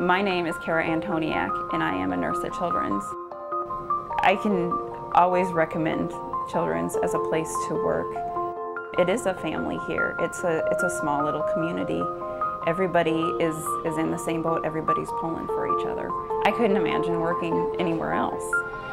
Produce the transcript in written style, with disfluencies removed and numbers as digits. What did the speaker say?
My name is Kara Antoniak, and I am a nurse at Children's. I can always recommend Children's as a place to work. It is a family here. It's a small little community. Everybody is in the same boat. Everybody's pulling for each other. I couldn't imagine working anywhere else.